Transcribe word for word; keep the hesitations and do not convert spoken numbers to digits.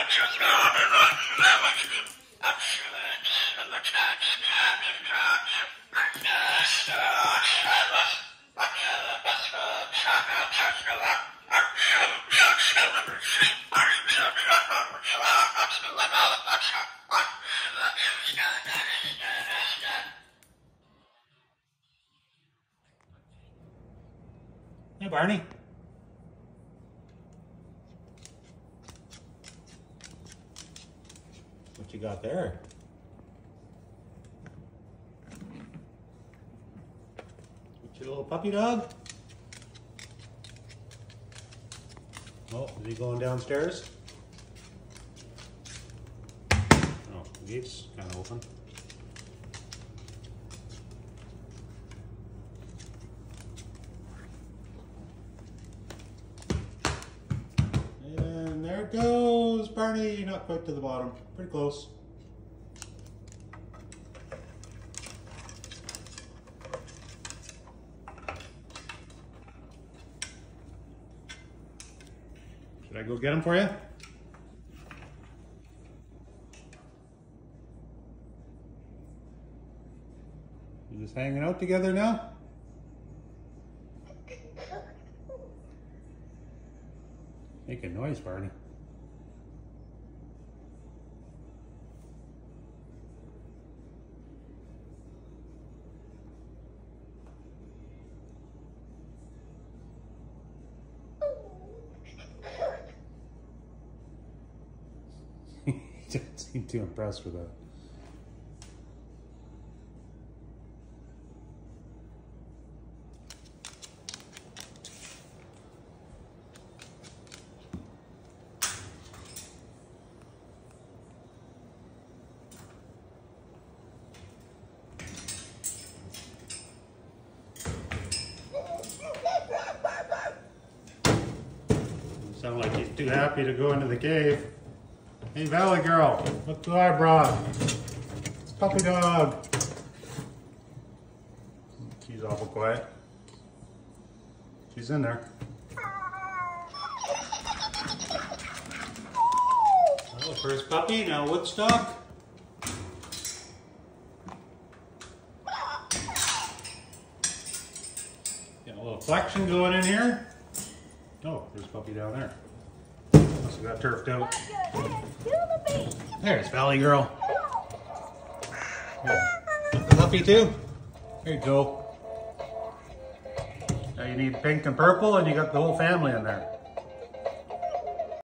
Hey, Barney. What you got there? What's your little puppy dog? Oh, is he going downstairs? Oh, the gate's kind of open. And there it goes, Barney. Not quite to the bottom, pretty close. Should I go get him for you? You just hanging out together now? Making noise, Barney. He doesn't seem too impressed with that. You sound like he's too happy to go into the cave. Hey, Valley girl, look who I brought. Puppy dog. She's awful quiet. She's in there. Oh, first puppy, now Woodstock. Got a little flexion going in here. Oh, there's puppy down there. Must have got turfed out. There's Valley girl. Yeah. Puppy too. There you go. Now you need pink and purple, and you got the whole family in there.